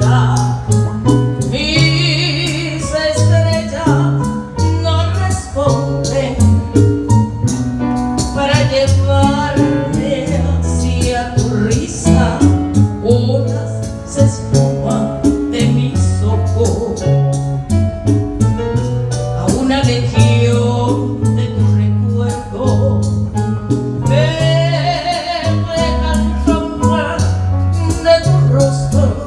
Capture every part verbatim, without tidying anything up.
sola. Mis estrellas no responden para llevarme hacia tu risa. Olas se esfuman de mis ojos a una legión de tu recuerdo. Me dejan romper de tu rostro,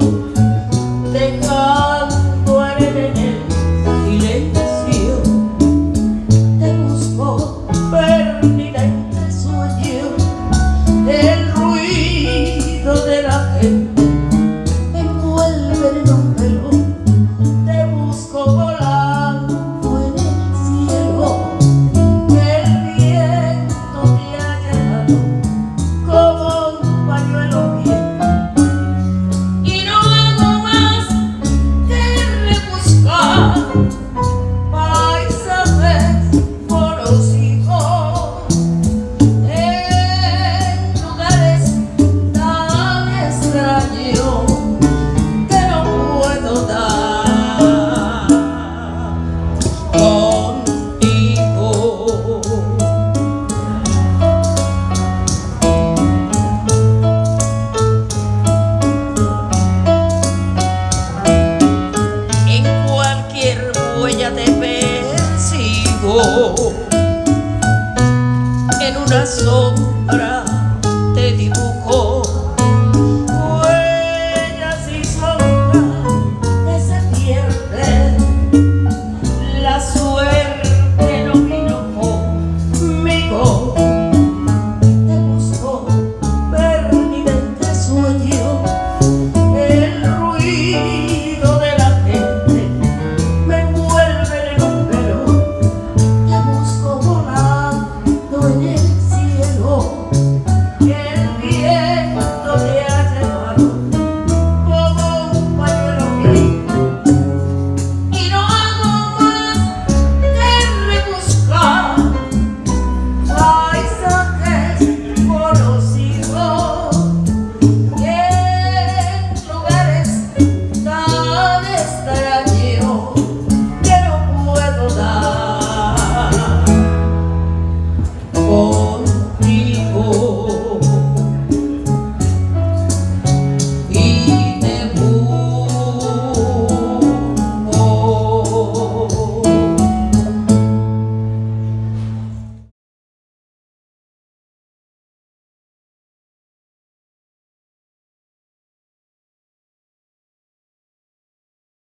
dejando arena en el silencio. Te busco perdida entre sueños, el ruido de la gente me envuelve en un velo. Te busco volando en el cielo, que el viento te ha llevado como un pañuelo viejo. Y no hago más que rebuscar paisajes conocidos en lugares tan extraños que no puedo dar contigo. En cualquier huella te persigo, en una sombra